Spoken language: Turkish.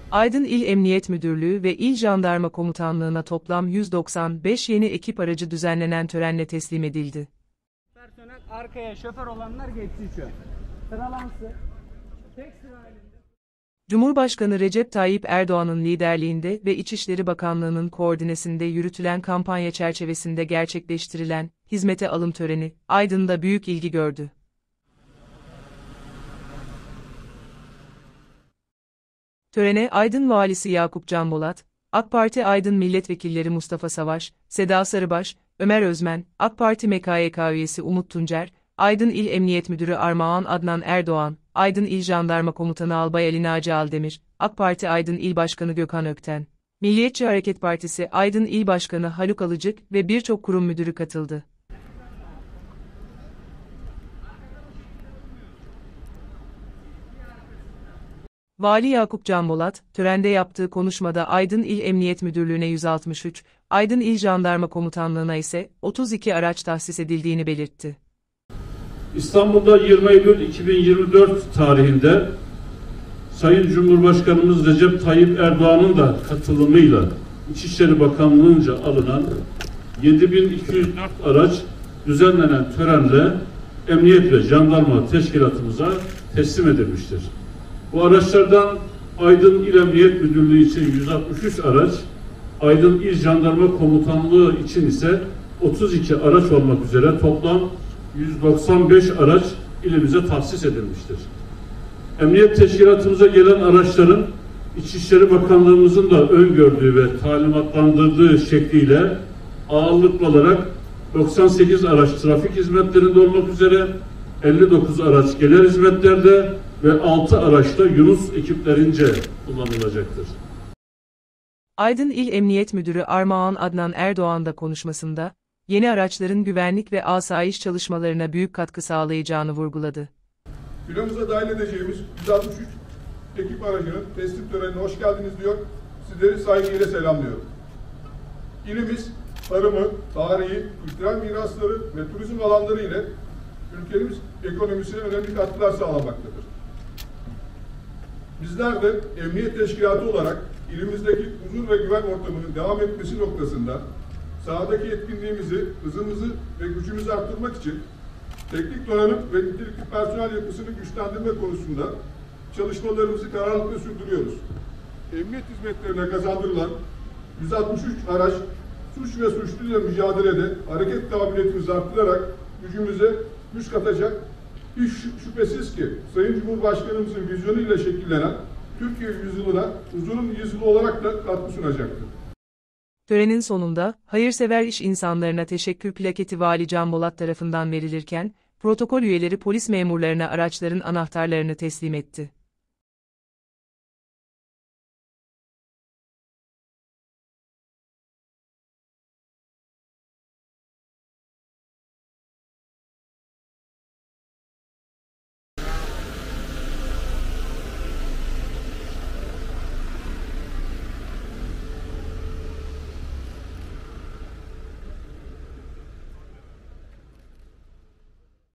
Aydın İl Emniyet Müdürlüğü ve İl Jandarma Komutanlığı'na toplam 195 yeni ekip aracı düzenlenen törenle teslim edildi. Personel arkaya şoför olanlar geçsin şu an. Sıralansın. Tek sıra halinde. Cumhurbaşkanı Recep Tayyip Erdoğan'ın liderliğinde ve İçişleri Bakanlığı'nın koordinesinde yürütülen kampanya çerçevesinde gerçekleştirilen hizmete alım töreni Aydın'da büyük ilgi gördü. Törene Aydın Valisi Yakup Canbolat, AK Parti Aydın Milletvekilleri Mustafa Savaş, Seda Sarıbaş, Ömer Özmen, AK Parti MKYK üyesi Umut Tuncer, Aydın İl Emniyet Müdürü Armağan Adnan Erdoğan, Aydın İl Jandarma Komutanı Albay Ali Naci Aldemir, AK Parti Aydın İl Başkanı Gökhan Ökten, Milliyetçi Hareket Partisi Aydın İl Başkanı Haluk Alıcık ve birçok kurum müdürü katıldı. Vali Yakup Canbolat, törende yaptığı konuşmada Aydın İl Emniyet Müdürlüğü'ne 163, Aydın İl Jandarma Komutanlığı'na ise 32 araç tahsis edildiğini belirtti. İstanbul'da 20 Eylül 2024 tarihinde Sayın Cumhurbaşkanımız Recep Tayyip Erdoğan'ın da katılımıyla İçişleri Bakanlığı'nca alınan 7204 araç düzenlenen törenle Emniyet ve Jandarma Teşkilatımıza teslim edilmiştir. Bu araçlardan Aydın İl Emniyet Müdürlüğü için 163 araç, Aydın İl Jandarma Komutanlığı için ise 32 araç olmak üzere toplam 195 araç ilimize tahsis edilmiştir. Emniyet Teşkilatımıza gelen araçların İçişleri Bakanlığımızın da öngördüğü ve talimatlandırdığı şekliyle ağırlıklı olarak 98 araç trafik hizmetlerinde olmak üzere 59 araç genel hizmetlerde ve 6 araçta Yunus ekiplerince kullanılacaktır. Aydın İl Emniyet Müdürü Armağan Adnan Erdoğan da konuşmasında, yeni araçların güvenlik ve asayiş çalışmalarına büyük katkı sağlayacağını vurguladı. Filomuza dahil edeceğimiz 163 ekip aracının teslim törenine hoş geldiniz diyor, sizleri saygıyla selamlıyorum. İlimiz tarımı, tarihi, kültürel mirasları ve turizm alanları ile ülkemiz ekonomisine önemli katkılar sağlamaktadır. Bizler de emniyet teşkilatı olarak ilimizdeki huzur ve güven ortamının devam etmesi noktasında sahadaki etkinliğimizi, hızımızı ve gücümüzü arttırmak için teknik donanım ve nitelikli personel yapısını güçlendirme konusunda çalışmalarımızı kararlılıkla sürdürüyoruz. Emniyet hizmetlerine kazandırılan 163 araç suç ve suçluyla mücadelede hareket kabiliyetimizi arttırarak gücümüze güç katacak. Hiç şüphesiz ki Sayın Cumhurbaşkanımızın vizyonuyla şekillenen Türkiye yüzyılına huzurun yüzyılı olarak da katkı sunacaktır. Törenin sonunda, hayırsever iş insanlarına teşekkür plaketi Vali Canbolat tarafından verilirken, protokol üyeleri polis memurlarına araçların anahtarlarını teslim etti.